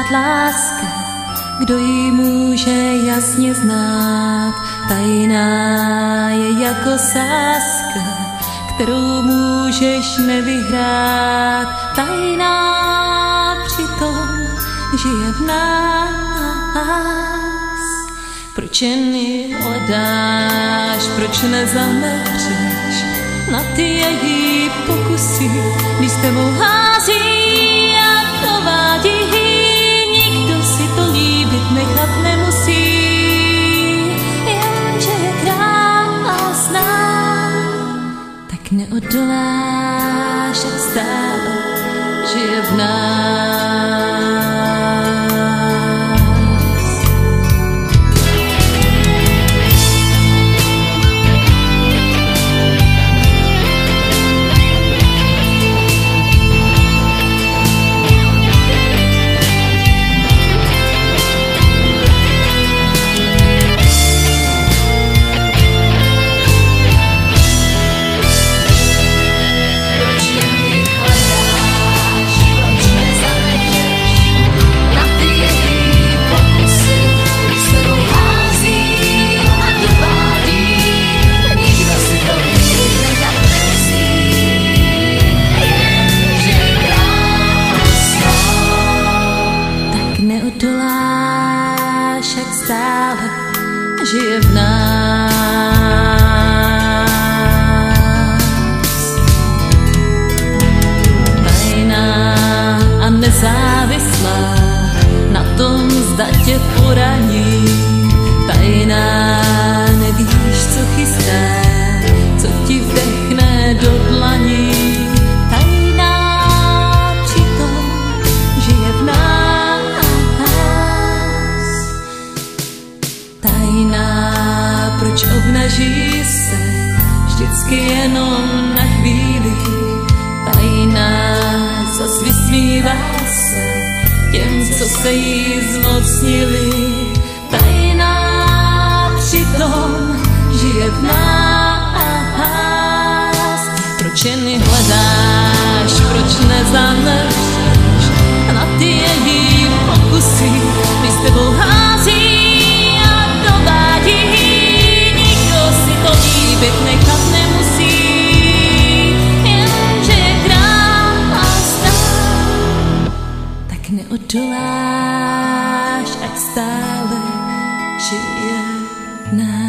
žít láska, kdo ji může jasně znát. Tajná je jako sázka, kterou můžeš nevyhrát. Tajná přitom žije v nás. Proč jen ji hledáš, proč nezamečeš na ty její pokusy, když s tebou hází a dovádí. Nikdo si to líbit nechat nemusí, jenže je krásná, tak neodoláš, jak stále žije v nás. Neodoláš, jak stále žije v nás. Tajná a nezávislá na tom, zda tě poraní. Tajná, nevíš, co chystá, co ti vdechne do dlaní. Tajná přitom žije v nás. Tajná, proč obnaží se vždycky jenom na chvíli. Tajná, zas vysmívá se těm, co se jí zmocnili. Tajná, přitom žije v nás. Proč jen ji hledáš, proč nezamlčeš na ty její pokusy, když s tebou hází. Nechat nemusí, jenže je krásná, tak neodoláš, ať stále žije v nás.